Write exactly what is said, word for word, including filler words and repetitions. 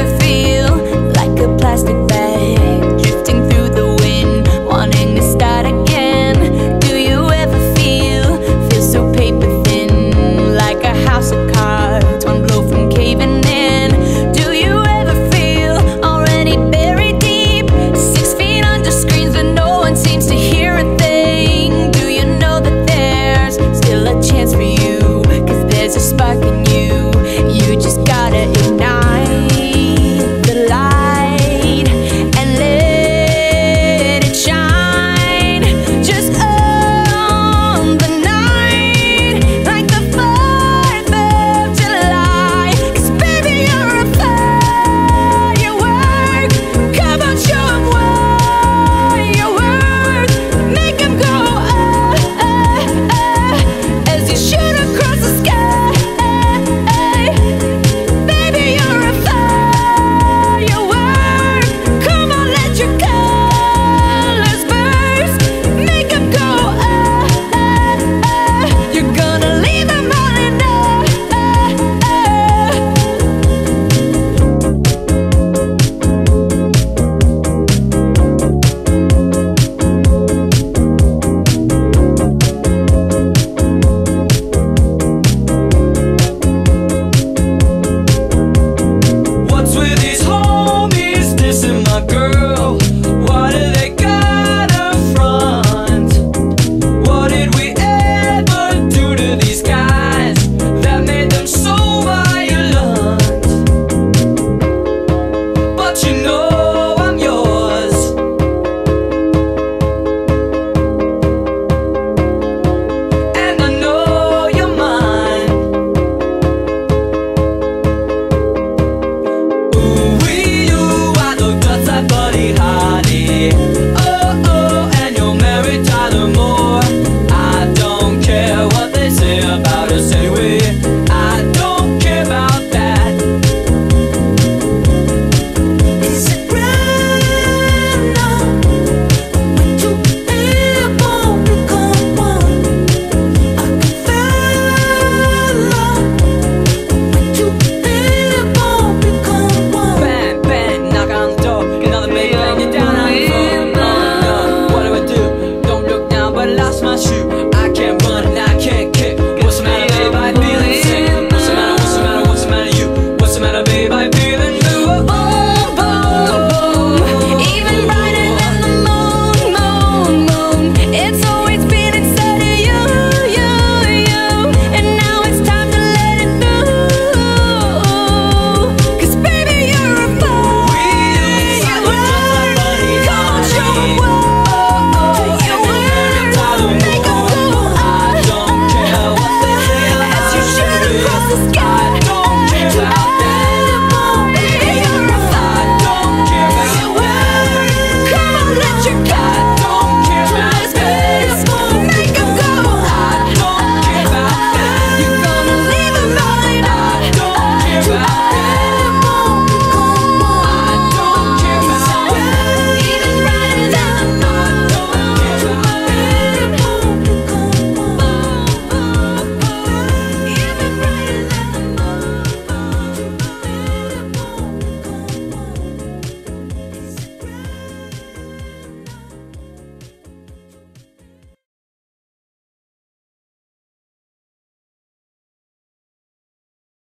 ever feel like a plastic bag drifting through the wind, wanting to start again? Do you ever feel, feel so paper thin, like a house of cards, one blow from caving in? Do you ever feel already buried deep, six feet under screens but no one seems to hear a thing? Do you know that there's still a chance for you, cause there's a spark in you, you just gotta ignite the light and let it shine. Just on the night, like the fourth of July. Cause baby, you're a firework. Come on, show 'em what you're worth. Make 'em go ah, ah, ah, as you shoot across the sky. Baby, you're a firework. Come on, let your colors burst. Make 'em go ah, ah, ah. You're gonna leave 'em all in ah, ah, ah. What's with these homies dissing my girl? Why do they gotta front? What did we ever do to these guys that made them so violent? But you know I'm yours, and I know you're mine. Ooh, we